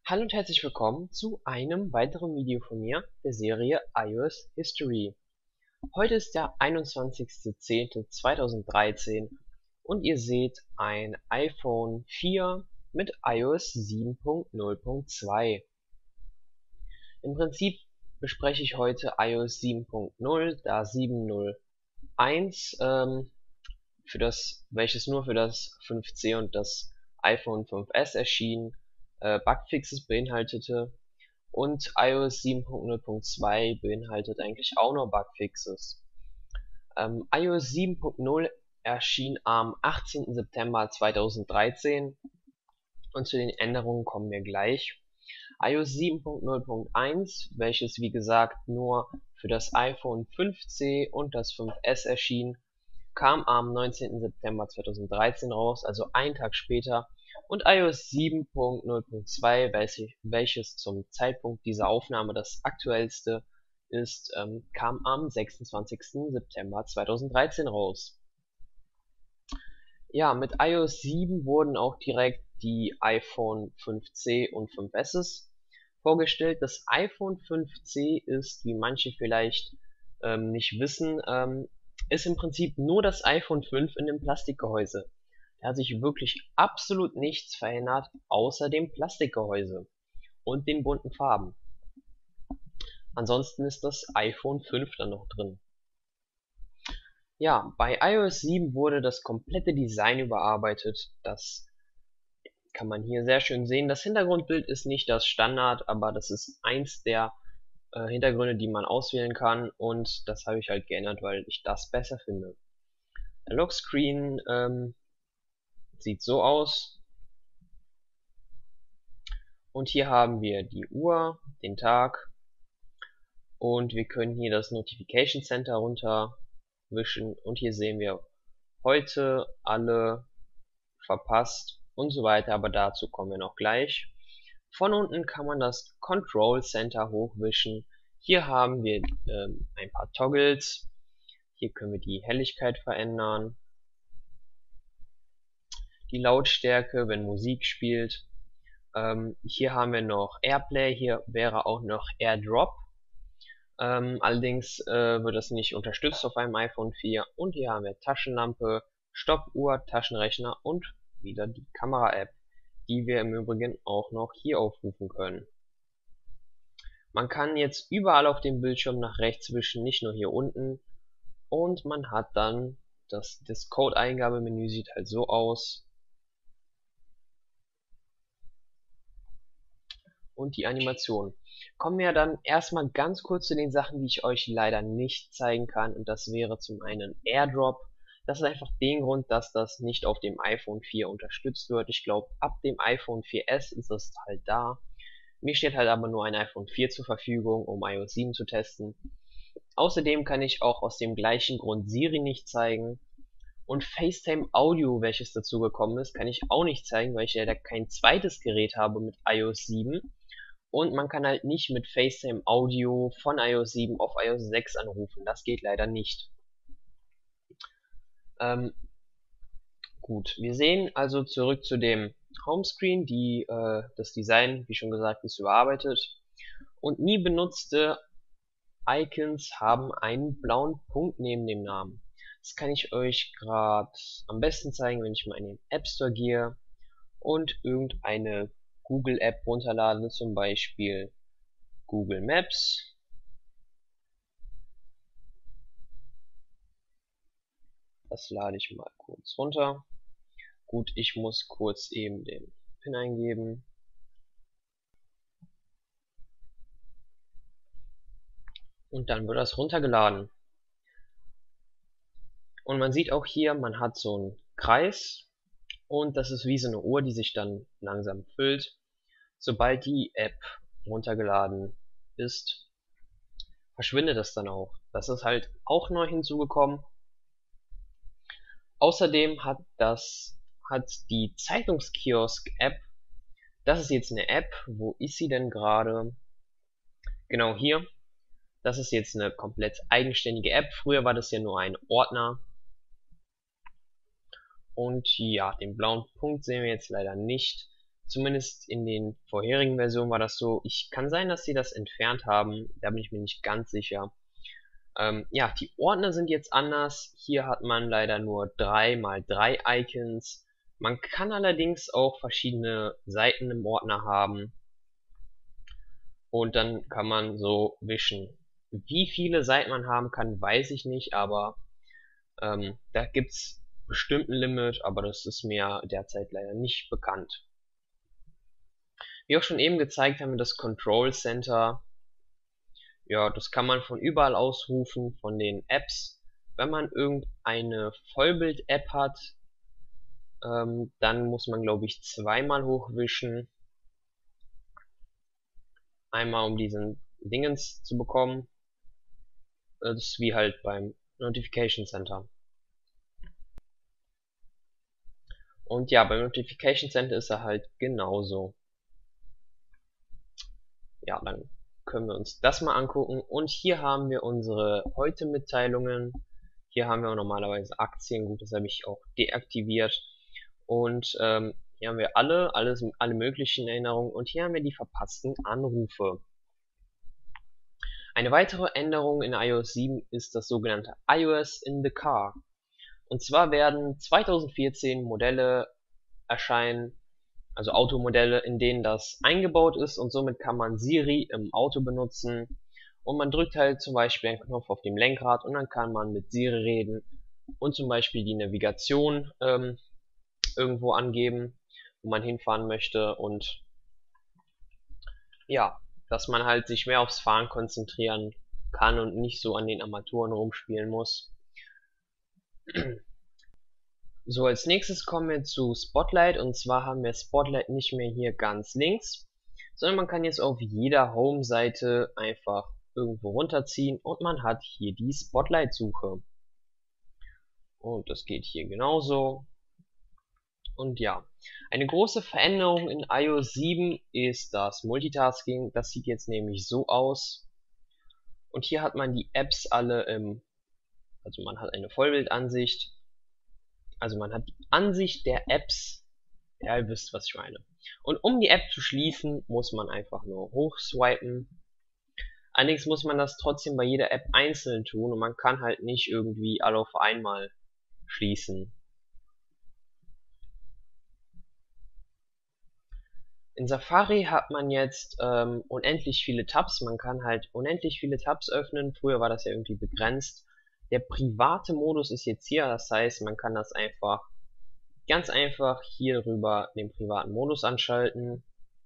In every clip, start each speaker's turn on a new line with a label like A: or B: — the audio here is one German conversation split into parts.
A: Hallo und herzlich willkommen zu einem weiteren Video von mir, der Serie iOS History. Heute ist der 21.10.2013 und ihr seht ein iPhone 4 mit iOS 7.0.2. Im Prinzip bespreche ich heute iOS 7.0, da 7.0.1 welches nur für das 5C und das iPhone 5S erschien, Bugfixes beinhaltete, und iOS 7.0.2 beinhaltet eigentlich auch nur Bugfixes. iOS 7.0 erschien am 18. September 2013 und zu den Änderungen kommen wir gleich. iOS 7.0.1, welches wie gesagt nur für das iPhone 5C und das 5S erschien, kam am 19. September 2013 raus, also einen Tag später, und iOS 7.0.2, welches zum Zeitpunkt dieser Aufnahme das aktuellste ist, kam am 26. September 2013 raus. Ja, mit iOS 7 wurden auch direkt die iPhone 5C und 5S vorgestellt. Das iPhone 5C ist, wie manche vielleicht nicht wissen, ist im Prinzip nur das iPhone 5 in dem Plastikgehäuse. Da hat sich wirklich absolut nichts verändert, außer dem Plastikgehäuse und den bunten Farben. Ansonsten ist das iPhone 5 dann noch drin. Ja, bei iOS 7 wurde das komplette Design überarbeitet. Das kann man hier sehr schön sehen. Das Hintergrundbild ist nicht das Standard, aber das ist eins der Hintergründe, die man auswählen kann, und das habe ich halt geändert, weil ich das besser finde. Der Lockscreen sieht so aus. Und hier haben wir die Uhr, den Tag, und wir können hier das Notification Center runterwischen, und hier sehen wir heute, alle, verpasst und so weiter, aber dazu kommen wir noch gleich. Von unten kann man das Control Center hochwischen. Hier haben wir ein paar Toggles. Hier können wir die Helligkeit verändern, die Lautstärke, wenn Musik spielt. Hier haben wir noch Airplay, hier wäre auch noch AirDrop. Allerdings wird das nicht unterstützt auf einem iPhone 4. Und hier haben wir Taschenlampe, Stoppuhr, Taschenrechner und wieder die Kamera-App, die wir im Übrigen auch noch hier aufrufen können. Man kann jetzt überall auf dem Bildschirm nach rechts wischen, nicht nur hier unten. Und man hat dann das Code-Eingabemenü sieht halt so aus. Und die Animation. Kommen wir dann erstmal ganz kurz zu den Sachen, die ich euch leider nicht zeigen kann. Und das wäre zum einen AirDrop. Das ist einfach den Grund, dass das nicht auf dem iPhone 4 unterstützt wird. Ich glaube, ab dem iPhone 4S ist es halt da. Mir steht halt aber nur ein iPhone 4 zur Verfügung, um iOS 7 zu testen. Außerdem kann ich auch aus dem gleichen Grund Siri nicht zeigen. Und FaceTime Audio, welches dazu gekommen ist, kann ich auch nicht zeigen, weil ich leider kein zweites Gerät habe mit iOS 7. Und man kann halt nicht mit FaceTime Audio von iOS 7 auf iOS 6 anrufen. Das geht leider nicht. Gut, wir sehen also zurück zu dem Homescreen. Das Design, wie schon gesagt, ist überarbeitet. Und nie benutzte Icons haben einen blauen Punkt neben dem Namen. Das kann ich euch gerade am besten zeigen, wenn ich mal in den App Store gehe und irgendeine Google App runterlade, zum Beispiel Google Maps. Das lade ich mal kurz runter. Gut, ich muss kurz eben den PIN eingeben. Und dann wird das runtergeladen. Und man sieht auch hier, man hat so einen Kreis. Und das ist wie so eine Uhr, die sich dann langsam füllt. Sobald die App runtergeladen ist, verschwindet das dann auch. Das ist halt auch neu hinzugekommen. Außerdem hat die Zeitungskiosk-App, das ist jetzt eine App, wo ist sie denn gerade? Genau hier. Das ist jetzt eine komplett eigenständige App. Früher war das ja nur ein Ordner. Und ja, den blauen Punkt sehen wir jetzt leider nicht. Zumindest in den vorherigen Versionen war das so. Kann sein, dass sie das entfernt haben. Da bin ich mir nicht ganz sicher. Ja, die Ordner sind jetzt anders. Hier hat man leider nur 3x3 Icons. Man kann allerdings auch verschiedene Seiten im Ordner haben. Und dann kann man so wischen. Wie viele Seiten man haben kann, weiß ich nicht, aber da gibt's bestimmt ein Limit, aber das ist mir derzeit leider nicht bekannt. Wie auch schon eben gezeigt haben wir das Control Center. Ja, das kann man von überall aus rufen, von den Apps. Wenn man irgendeine Vollbild-App hat, dann muss man, glaube ich, zweimal hochwischen. Einmal um diesen Dingens zu bekommen. Das ist wie halt beim Notification Center. Und ja, beim Notification Center ist er halt genauso. Ja, dann können wir uns das mal angucken. Und hier haben wir unsere Heute-Mitteilungen. Hier haben wir auch normalerweise Aktien. Gut, das habe ich auch deaktiviert. Und hier haben wir alle möglichen Erinnerungen. Und hier haben wir die verpassten Anrufe. Eine weitere Änderung in iOS 7 ist das sogenannte iOS in the Car. Und zwar werden 2014 Modelle erscheinen, also Automodelle, in denen das eingebaut ist, und somit kann man Siri im Auto benutzen und man drückt halt zum Beispiel einen Knopf auf dem Lenkrad und dann kann man mit Siri reden und zum Beispiel die Navigation irgendwo angeben, wo man hinfahren möchte, und ja, dass man halt sich mehr aufs Fahren konzentrieren kann und nicht so an den Armaturen rumspielen muss. So, als nächstes kommen wir zu Spotlight, und zwar haben wir Spotlight nicht mehr hier ganz links, sondern man kann jetzt auf jeder Home-Seite einfach irgendwo runterziehen und man hat hier die Spotlight-Suche. Und das geht hier genauso. Und ja, eine große Veränderung in iOS 7 ist das Multitasking. Das sieht jetzt nämlich so aus. Und hier hat man die Apps alle also man hat eine Vollbildansicht. Also man hat die Ansicht der Apps. Ja, ihr wisst, was ich meine. Und um die App zu schließen, muss man einfach nur hochswipen. Allerdings muss man das trotzdem bei jeder App einzeln tun und man kann halt nicht irgendwie alle auf einmal schließen. In Safari hat man jetzt unendlich viele Tabs. Man kann halt unendlich viele Tabs öffnen. Früher war das ja irgendwie begrenzt. Der private Modus ist jetzt hier. Das heißt, man kann das ganz einfach hier rüber den privaten Modus anschalten.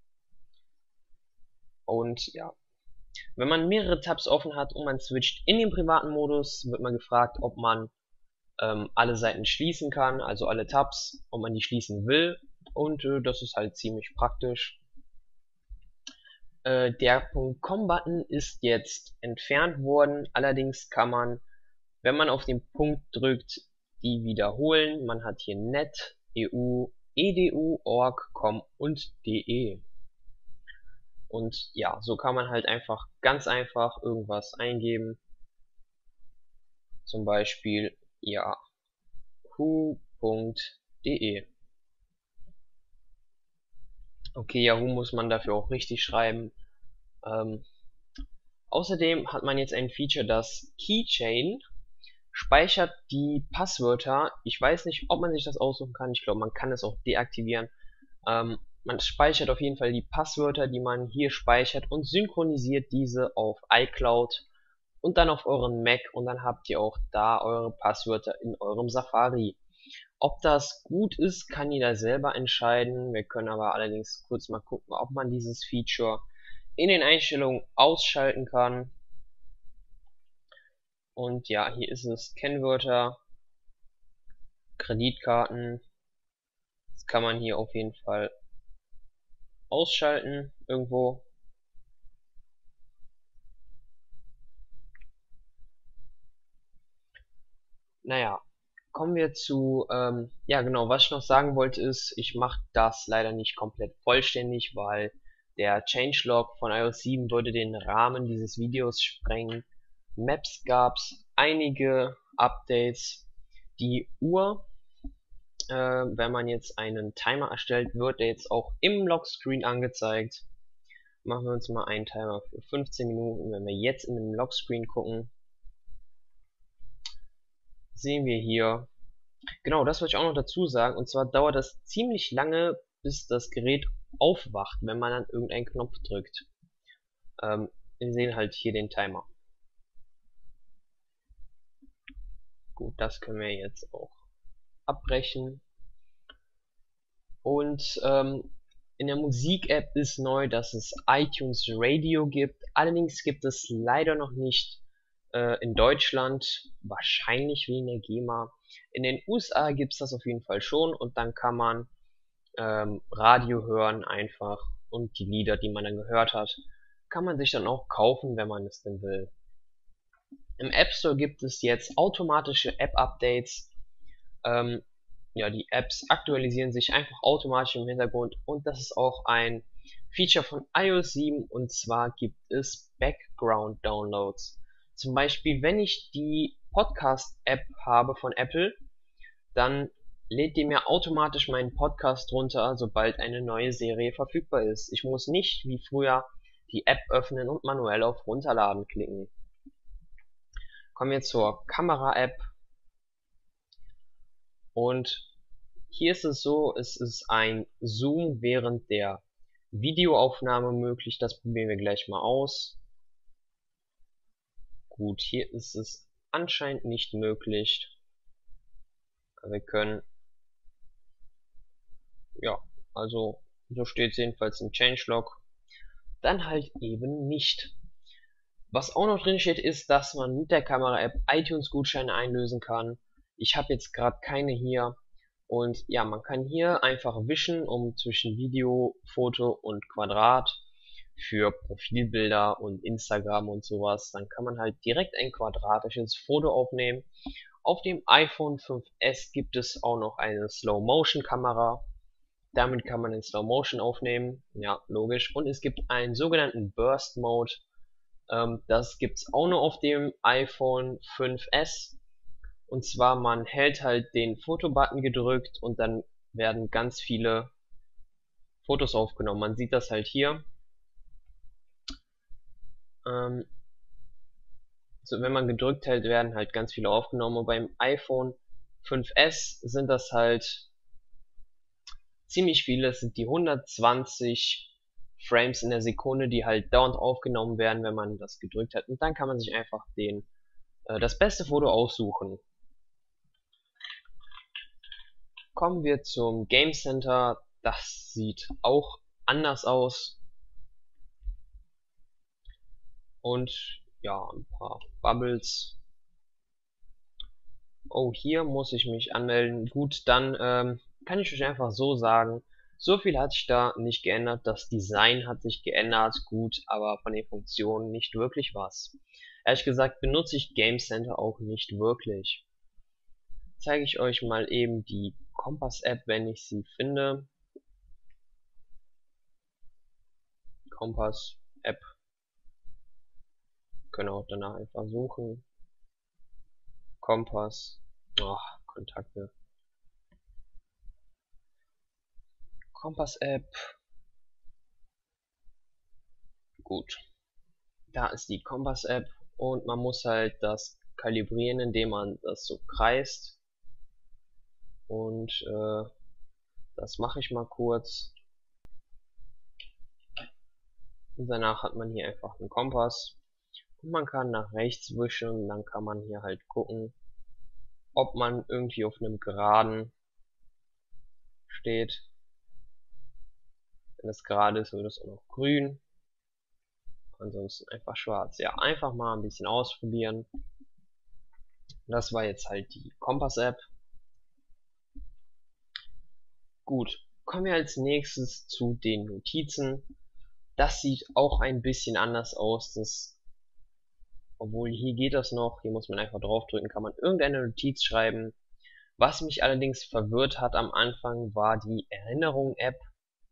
A: Und ja, wenn man mehrere Tabs offen hat und man switcht in den privaten Modus, wird man gefragt, ob man alle Seiten schließen kann, also alle Tabs, ob man die schließen will. Und das ist halt ziemlich praktisch. Der .com-Button ist jetzt entfernt worden. Allerdings kann man, wenn man auf den Punkt drückt, die wiederholen. Man hat hier net, EU, edu, org, com und de. Und ja, so kann man halt ganz einfach irgendwas eingeben. Zum Beispiel yahoo.de. Okay, Yahoo muss man dafür auch richtig schreiben. Außerdem hat man jetzt ein Feature, das Keychain speichert die Passwörter. Ich weiß nicht, ob man sich das aussuchen kann. Ich glaube, man kann es auch deaktivieren. Man speichert auf jeden Fall die Passwörter, die man hier speichert, und synchronisiert diese auf iCloud und dann auf euren Mac, und dann habt ihr auch da eure Passwörter in eurem Safari. Ob das gut ist, kann jeder selber entscheiden. Wir können aber allerdings kurz mal gucken, ob man dieses Feature in den Einstellungen ausschalten kann. Und ja, hier ist es Kennwörter, Kreditkarten. Das kann man hier auf jeden Fall ausschalten irgendwo. Naja, kommen wir zu, ja genau, was ich noch sagen wollte ist, ich mache das leider nicht komplett vollständig, weil der Changelog von iOS 7 würde den Rahmen dieses Videos sprengen. Maps gab's einige Updates. Die Uhr wenn man jetzt einen Timer erstellt, wird der jetzt auch im Lockscreen angezeigt. Machen wir uns mal einen Timer für 15 Minuten. Wenn wir jetzt in den Lockscreen gucken, sehen wir hier, genau, das wollte ich auch noch dazu sagen, und zwar dauert das ziemlich lange, bis das Gerät aufwacht, wenn man dann irgendeinen Knopf drückt. Wir sehen halt hier den Timer. Gut, das können wir jetzt auch abbrechen. Und in der Musik-App ist neu, dass es iTunes Radio gibt. Allerdings gibt es leider noch nicht in Deutschland, wahrscheinlich wegen der GEMA. In den USA gibt es das auf jeden Fall schon, und dann kann man Radio hören einfach, und die Lieder, die man dann gehört hat, kann man sich dann auch kaufen, wenn man es denn will. Im App Store gibt es jetzt automatische App-Updates. Ja, die Apps aktualisieren sich einfach automatisch im Hintergrund, und das ist auch ein Feature von iOS 7, und zwar gibt es Background Downloads. Zum Beispiel, wenn ich die Podcast-App habe von Apple, dann lädt die mir automatisch meinen Podcast runter, sobald eine neue Serie verfügbar ist. Ich muss nicht wie früher die App öffnen und manuell auf Runterladen klicken. Kommen wir zur Kamera-App. Und hier ist es so, es ist ein Zoom während der Videoaufnahme möglich. Das probieren wir gleich mal aus. Gut, hier ist es anscheinend nicht möglich. Aber wir können, ja, also so steht es jedenfalls im Changelog. Dann halt eben nicht. Was auch noch drin steht, ist, dass man mit der Kamera-App iTunes-Gutscheine einlösen kann. Ich habe jetzt gerade keine hier. Und ja, man kann hier einfach wischen, um zwischen Video, Foto und Quadrat für Profilbilder und Instagram und sowas. Dann kann man halt direkt ein quadratisches Foto aufnehmen. Auf dem iPhone 5S gibt es auch noch eine Slow-Motion-Kamera. Damit kann man in Slow-Motion aufnehmen. Ja, logisch. Und es gibt einen sogenannten Burst-Mode. Das gibt's auch nur auf dem iPhone 5S. Und zwar, man hält halt den Fotobutton gedrückt, und dann werden ganz viele Fotos aufgenommen. Man sieht das halt hier. So, wenn man gedrückt hält, werden halt ganz viele aufgenommen. Und beim iPhone 5S sind das halt ziemlich viele. Es sind die 120 Frames in der Sekunde, die halt dauernd aufgenommen werden, wenn man das gedrückt hat. Und dann kann man sich einfach das beste Foto aussuchen. Kommen wir zum Game Center. Das sieht auch anders aus. Und ja, ein paar Bubbles. Oh, hier muss ich mich anmelden. Gut, dann kann ich euch einfach so sagen, so viel hat sich da nicht geändert. Das Design hat sich geändert, gut, aber von den Funktionen nicht wirklich was. Ehrlich gesagt benutze ich Game Center auch nicht wirklich. Zeige ich euch mal eben die Kompass-App, wenn ich sie finde. Kompass-App. Können auch danach einfach suchen. Kompass. Oh, Kontakte. Kompass-App. Gut. Da ist die Kompass-App, und man muss halt das kalibrieren, indem man das so kreist. Und das mache ich mal kurz. Und danach hat man hier einfach einen Kompass. Und man kann nach rechts wischen, und dann kann man hier halt gucken, ob man irgendwie auf einem Geraden steht. Wenn es gerade ist, wird es auch noch grün. Ansonsten einfach schwarz. Ja, einfach mal ein bisschen ausprobieren. Das war jetzt halt die Kompass-App. Gut, kommen wir als nächstes zu den Notizen. Das sieht auch ein bisschen anders aus. Obwohl hier geht das noch, hier muss man einfach draufdrücken, kann man irgendeine Notiz schreiben. Was mich allerdings verwirrt hat am Anfang, war die Erinnerung-App.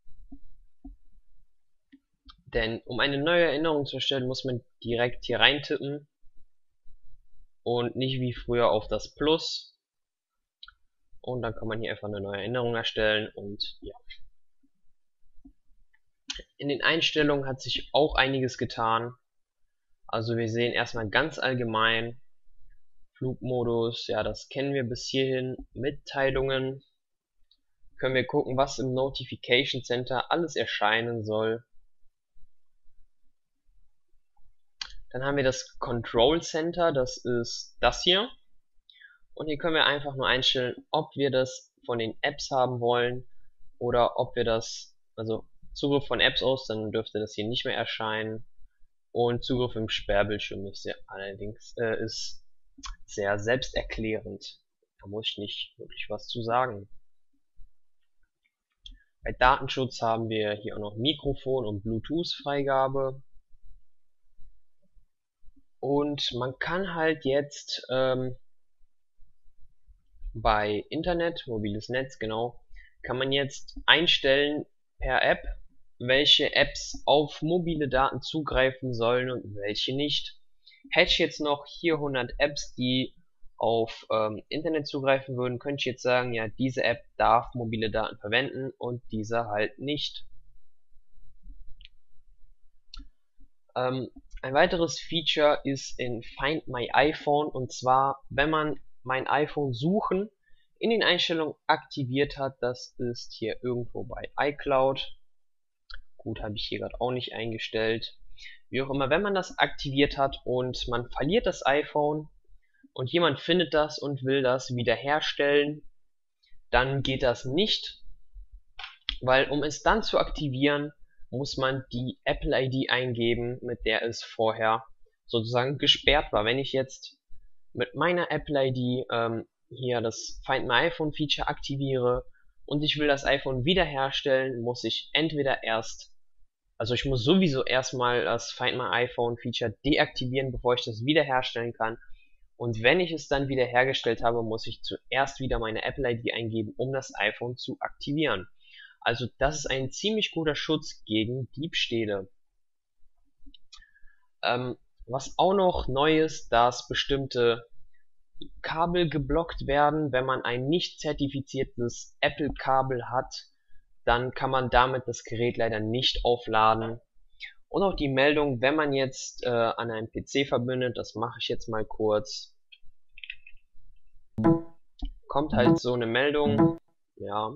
A: Denn um eine neue Erinnerung zu erstellen, muss man direkt hier reintippen und nicht wie früher auf das Plus. Und dann kann man hier einfach eine neue Änderung erstellen und ja. In den Einstellungen hat sich auch einiges getan. Also wir sehen erstmal ganz allgemein Flugmodus, ja, das kennen wir bis hierhin. Mitteilungen können wir gucken, was im Notification Center alles erscheinen soll. Dann haben wir das Control Center, das ist das hier. Und hier können wir einfach nur einstellen, ob wir das von den Apps haben wollen oder ob wir das, also Zugriff von Apps aus, dann dürfte das hier nicht mehr erscheinen. Und Zugriff im Sperrbildschirm ist ja allerdings ist sehr selbsterklärend. Da muss ich nicht wirklich was zu sagen. Bei Datenschutz haben wir hier auch noch Mikrofon und Bluetooth-Freigabe. Und man kann halt jetzt bei Internet, mobiles Netz, genau, kann man jetzt einstellen per App, welche Apps auf mobile Daten zugreifen sollen und welche nicht. Hätte ich jetzt noch hier 100 Apps, die auf Internet zugreifen würden, könnte ich jetzt sagen, ja, diese App darf mobile Daten verwenden und diese halt nicht. Ein weiteres Feature ist in Find My iPhone, und zwar, wenn man mein iPhone suchen in den Einstellungen aktiviert hat, das ist hier irgendwo bei iCloud. Gut, habe ich hier gerade auch nicht eingestellt. Wie auch immer, wenn man das aktiviert hat und man verliert das iPhone und jemand findet das und will das wiederherstellen, dann geht das nicht, weil um es dann zu aktivieren, muss man die Apple ID eingeben, mit der es vorher sozusagen gesperrt war. Wenn ich jetzt mit meiner Apple ID hier das Find My iPhone Feature aktiviere und ich will das iPhone wiederherstellen, muss ich entweder ich muss sowieso erstmal das Find My iPhone Feature deaktivieren, bevor ich das wiederherstellen kann. Und wenn ich es dann wiederhergestellt habe, muss ich zuerst wieder meine Apple ID eingeben, um das iPhone zu aktivieren. Also das ist ein ziemlich guter Schutz gegen Diebstähle. Was auch noch neu ist, dass bestimmte Kabel geblockt werden. Wenn man ein nicht zertifiziertes Apple-Kabel hat, dann kann man damit das Gerät leider nicht aufladen. Und auch die Meldung, wenn man jetzt an einen PC verbindet, das mache ich jetzt mal kurz, kommt halt so eine Meldung, ja.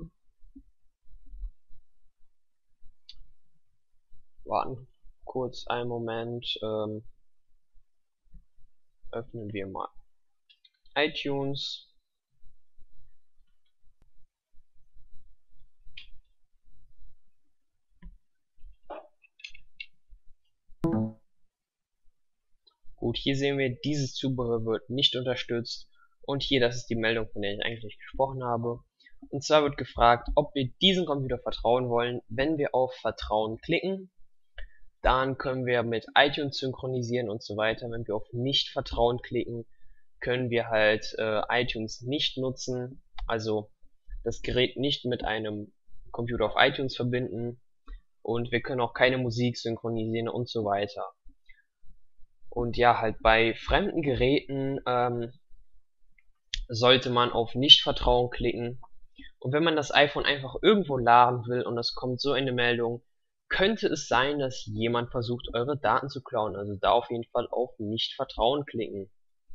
A: Warten kurz einen Moment, öffnen wir mal iTunes. Gut, hier sehen wir, dieses Zubehör wird nicht unterstützt. Und hier, das ist die Meldung, von der ich eigentlich gesprochen habe. Und zwar wird gefragt, ob wir diesem Computer vertrauen wollen. Wenn wir auf Vertrauen klicken, dann können wir mit iTunes synchronisieren und so weiter. Wenn wir auf Nicht-Vertrauen klicken, können wir halt iTunes nicht nutzen, also das Gerät nicht mit einem Computer auf iTunes verbinden, und wir können auch keine Musik synchronisieren und so weiter. Und ja, halt bei fremden Geräten sollte man auf Nicht-Vertrauen klicken. Und wenn man das iPhone einfach irgendwo laden will und es kommt so eine Meldung, könnte es sein, dass jemand versucht, eure Daten zu klauen. Also da auf jeden Fall auf Nicht-Vertrauen klicken.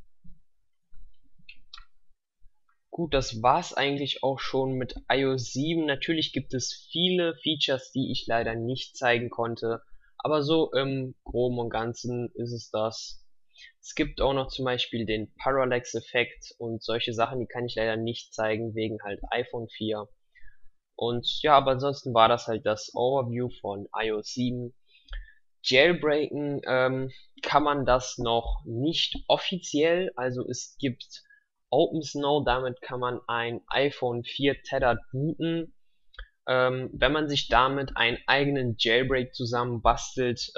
A: Gut, das war's eigentlich auch schon mit iOS 7. Natürlich gibt es viele Features, die ich leider nicht zeigen konnte, aber so im Groben und Ganzen ist es das. Es gibt auch noch zum Beispiel den Parallax-Effekt und solche Sachen, die kann ich leider nicht zeigen, wegen halt iPhone 4. Und ja, aber ansonsten war das halt das Overview von iOS 7. Jailbreaken kann man das noch nicht offiziell, also es gibt OpenSnow, damit kann man ein iPhone 4 tethered booten. Wenn man sich damit einen eigenen Jailbreak zusammen bastelt,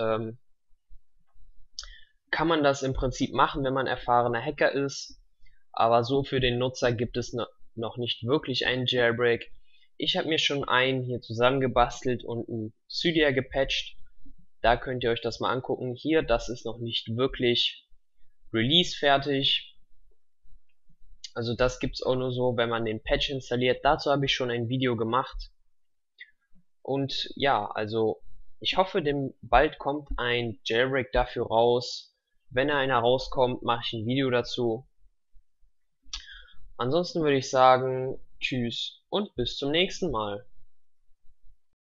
A: kann man das im Prinzip machen, wenn man erfahrener Hacker ist. Aber so für den Nutzer gibt es noch nicht wirklich einen Jailbreak. Ich habe mir schon einen hier zusammengebastelt und ein Cydia gepatcht. Da könnt ihr euch das mal angucken. Hier, das ist noch nicht wirklich Release fertig. Also das gibt's auch nur so, wenn man den Patch installiert. Dazu habe ich schon ein Video gemacht. Und ja, also ich hoffe, dem bald kommt ein Jailbreak dafür raus. Wenn einer rauskommt, mache ich ein Video dazu. Ansonsten würde ich sagen, tschüss und bis zum nächsten Mal.